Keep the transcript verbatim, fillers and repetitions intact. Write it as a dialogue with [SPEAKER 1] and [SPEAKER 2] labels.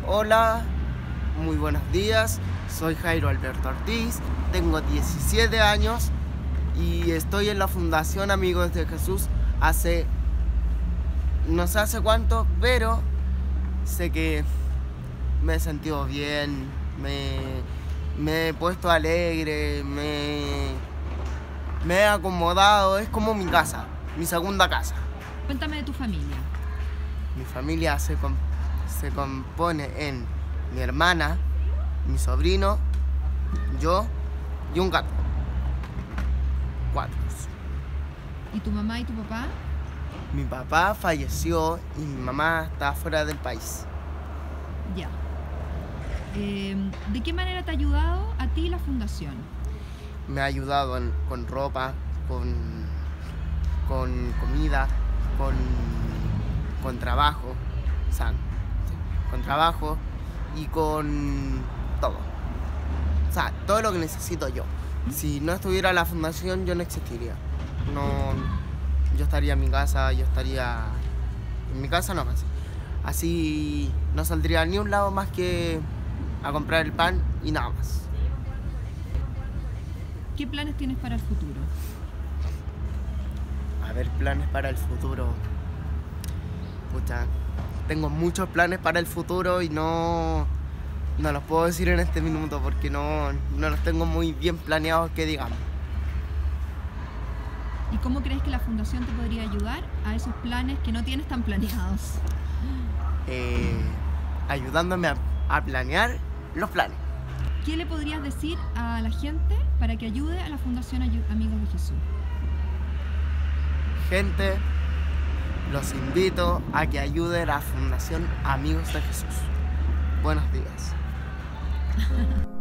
[SPEAKER 1] Hola, muy buenos días, soy Jairo Alberto Ortiz, tengo diecisiete años y estoy en la Fundación Amigos de Jesús hace, no sé hace cuánto, pero sé que me he sentido bien, me, me he puesto alegre, me, me he acomodado, es como mi casa, mi segunda casa.
[SPEAKER 2] Cuéntame de tu familia.
[SPEAKER 1] Mi familia se, com se compone en mi hermana, mi sobrino, yo y un gato. Cuatro.
[SPEAKER 2] ¿Y tu mamá y tu papá?
[SPEAKER 1] Mi papá falleció y mi mamá está fuera del país.
[SPEAKER 2] Ya. Eh, ¿De qué manera te ha ayudado a ti la fundación?
[SPEAKER 1] Me ha ayudado en, con ropa, con, con comida, con, con trabajo, o sea, con trabajo y con todo. O sea, todo lo que necesito yo. Si no estuviera la fundación, yo no existiría. No, yo estaría en mi casa, yo estaría en mi casa nomás. Así no saldría a ni un lado más que a comprar el pan y nada más.
[SPEAKER 2] ¿Qué planes tienes para el futuro?
[SPEAKER 1] A ver, planes para el futuro. Pucha, tengo muchos planes para el futuro y no, no los puedo decir en este minuto porque no, no los tengo muy bien planeados, que digamos.
[SPEAKER 2] ¿Y cómo crees que la fundación te podría ayudar a esos planes que no tienes tan planeados?
[SPEAKER 1] Eh, ayudándome a, a planear los planes.
[SPEAKER 2] ¿Qué le podrías decir a la gente para que ayude a la Fundación Amigos de Jesús?
[SPEAKER 1] Gente, los invito a que ayuden a la Fundación Amigos de Jesús. Buenos días.